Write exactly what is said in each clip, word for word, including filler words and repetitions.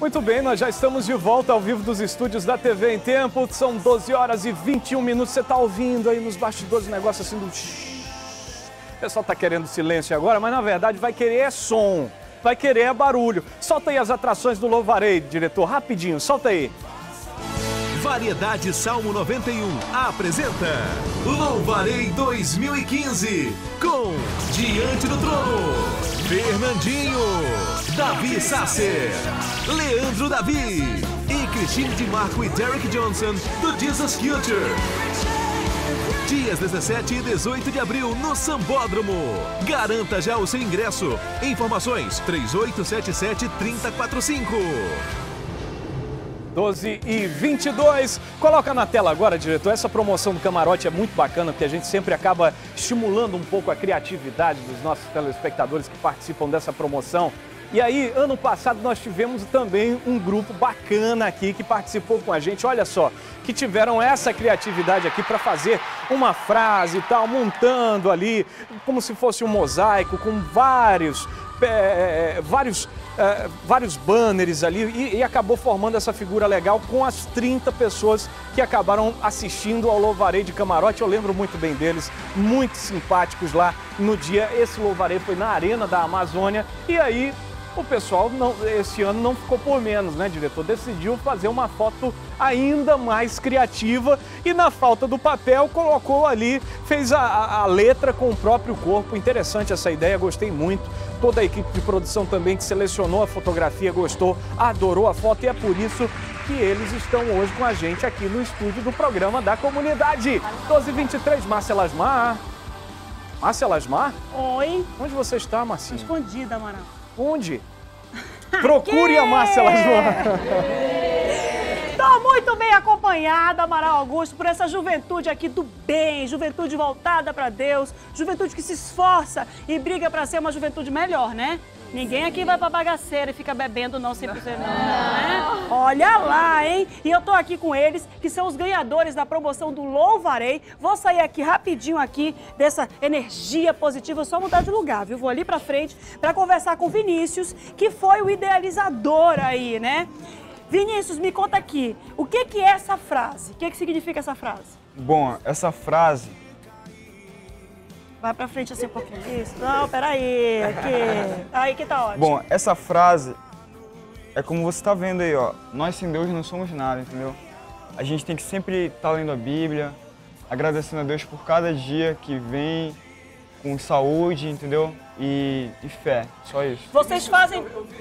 Muito bem, nós já estamos de volta ao vivo dos estúdios da T V em Tempo. São doze horas e vinte e um minutos. Você está ouvindo aí nos bastidores um negócio assim do... O pessoal está querendo silêncio agora, mas na verdade vai querer é som, vai querer é barulho. Solta aí as atrações do Louvarei, diretor, rapidinho, solta aí. Variedade Salmo noventa e um apresenta Louvarei dois mil e quinze com Diante do Trono, Fernandinho, Davi Sasser, Leandro Davi e Cristine de Marco e Derek Johnson do Jesus Future. Dias dezessete e dezoito de abril no Sambódromo. Garanta já o seu ingresso. Informações três oito sete sete, três zero quatro cinco. doze e vinte e dois. Coloca na tela agora, diretor. Essa promoção do camarote é muito bacana, porque a gente sempre acaba estimulando um pouco a criatividade dos nossos telespectadores que participam dessa promoção. E aí, ano passado, nós tivemos também um grupo bacana aqui que participou com a gente, olha só, que tiveram essa criatividade aqui para fazer uma frase e tal, montando ali, como se fosse um mosaico, com vários, é, vários, é, vários banners ali, e, e acabou formando essa figura legal com as trinta pessoas que acabaram assistindo ao Louvarei de Camarote. Eu lembro muito bem deles, muito simpáticos lá no dia. Esse Louvarei foi na Arena da Amazônia, e aí... O pessoal, não, esse ano, não ficou por menos, né, diretor? Decidiu fazer uma foto ainda mais criativa e, na falta do papel, colocou ali, fez a, a, a letra com o próprio corpo. Interessante essa ideia, gostei muito. Toda a equipe de produção também que selecionou a fotografia gostou, adorou a foto, e é por isso que eles estão hoje com a gente aqui no estúdio do programa da comunidade. doze e vinte e três, Márcia Lasmar. Márcia Lasmar? Oi. Onde você está, Marcinha? Escondida, Amaral. Onde? Procure a Márcia Lasmar. Estou muito bem acompanhada, Amaral Augusto, por essa juventude aqui do bem, juventude voltada para Deus, juventude que se esforça e briga para ser uma juventude melhor, né? Ninguém aqui vai pra bagaceira e fica bebendo não cem por cento não, né? Olha lá, hein? E eu tô aqui com eles, que são os ganhadores da promoção do Louvarei. Vou sair aqui rapidinho aqui dessa energia positiva, só mudar de lugar, viu? Vou ali pra frente pra conversar com o Vinícius, que foi o idealizador aí, né? Vinícius, me conta aqui, o que que é essa frase? O que que significa essa frase? Bom, essa frase... Vai pra frente assim um pouquinho. Isso. Não, peraí. Aqui. Aí que tá ótimo. Bom, essa frase é como você tá vendo aí, ó. Nós sem Deus não somos nada, entendeu? A gente tem que sempre estar lendo a Bíblia, agradecendo a Deus por cada dia que vem, com saúde, entendeu? E, e fé, só isso. Vocês fazem...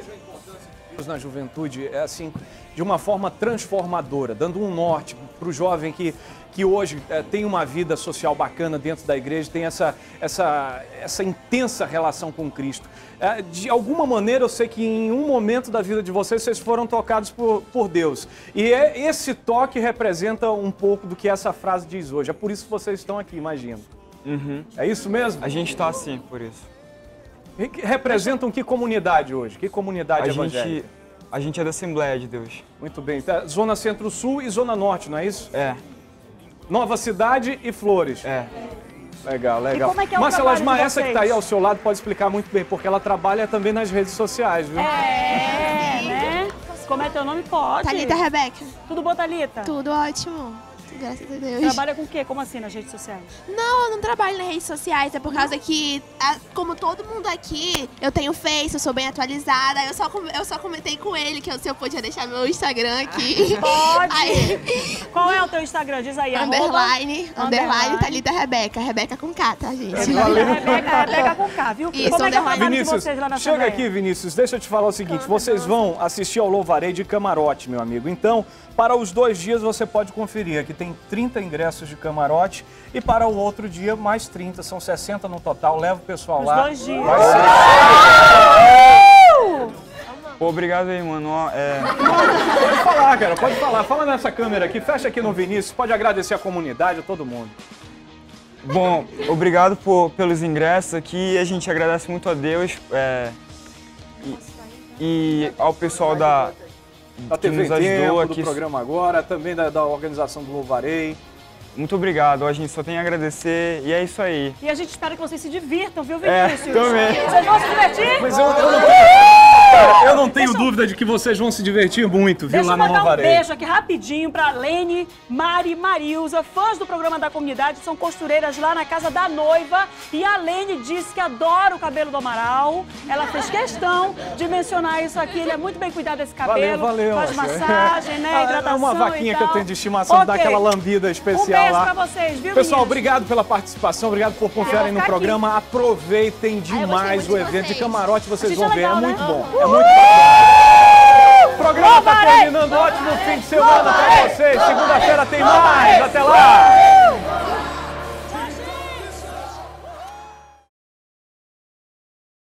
Na juventude é assim, de uma forma transformadora, dando um norte para o jovem que, que hoje é, tem uma vida social bacana dentro da igreja, tem essa, essa, essa intensa relação com Cristo. É, de alguma maneira eu sei que em um momento da vida de vocês, vocês foram tocados por, por Deus. E é, esse toque representa um pouco do que essa frase diz hoje. É por isso que vocês estão aqui, imagino. Uhum. É isso mesmo? A gente tá assim, por isso. Representam que comunidade hoje? Que comunidade a evangélica? Gente, a gente é da Assembleia de Deus. Muito bem. Tá, Zona Centro-Sul e Zona Norte, não é isso? É. Nova Cidade e Flores. É. Legal, legal. E como é que é o Márcia trabalho Lasmar, de essa que está aí ao seu lado pode explicar muito bem, porque ela trabalha também nas redes sociais, viu? É, né? Como é teu nome? Pode. Thalita Rebeca. Tudo bom, Thalita? Tudo ótimo. Graças a Deus. Trabalha com o quê? Como assim nas redes sociais? Não, eu não trabalho nas redes sociais, é por causa que, a- como todo mundo aqui, eu tenho Face, eu sou bem atualizada, eu só, com- eu só comentei com ele que eu, se eu podia deixar meu Instagram aqui. Pode! Aí, Qual é o teu Instagram? Diz aí, underline, arroba, underline, Thalita Rebeca, Rebeca com K, tá, gente? Rebeca, Rebeca com K, viu? Isso, Como é que é o underline. trabalho de Vinícius, vocês lá na chega Assembleia? aqui, Vinícius, deixa eu te falar o seguinte, vocês vão assistir ao Louvarei de Camarote, meu amigo. Então, para os dois dias você pode conferir, aqui tem trinta ingressos de camarote e para o outro dia mais trinta, são sessenta no total, leva o pessoal Os lá. dois dias. Vai ser... Pô, obrigado aí, mano. Ó, é... Pode falar, cara, pode falar. Fala nessa câmera aqui, fecha aqui no Vinícius, pode agradecer a comunidade, a todo mundo. Bom, obrigado por, pelos ingressos aqui. A gente agradece muito a Deus é, e, e ao pessoal da, Da que T V nos em ajudou Tempo, do aqui. programa Agora, também da, da organização do Louvarei. Muito obrigado. A gente só tem a agradecer e é isso aí. E a gente espera que vocês se divirtam, viu, É, Vinícius? também. Vocês vão se divertir? Mas eu, eu não Cara, eu não tenho Deixa dúvida de que vocês vão se divertir muito, viu, lá no Deixa eu mandar um Louvarei. beijo aqui rapidinho pra Lene, Mari, Marilza, fãs do programa da comunidade, são costureiras lá na casa da noiva. E a Lene disse que adora o cabelo do Amaral. Ela fez questão de mencionar isso aqui. Ele é muito bem cuidado desse cabelo. Valeu, valeu. Faz massagem, né, hidratação. É uma vaquinha e que eu tal. tenho de estimação, Okay. dá aquela lambida especial um beijo lá. pra vocês, viu, Pessoal, meninas? obrigado pela participação, obrigado por confiarem no ficar programa. Aproveitem demais o muito de evento de vocês. camarote, vocês gente vão é ver, legal, é né? muito bom. Uhul! É muito bom. O programa tá Louvarei! terminando, ótimo fim de semana pra vocês. Segunda-feira tem mais, até lá.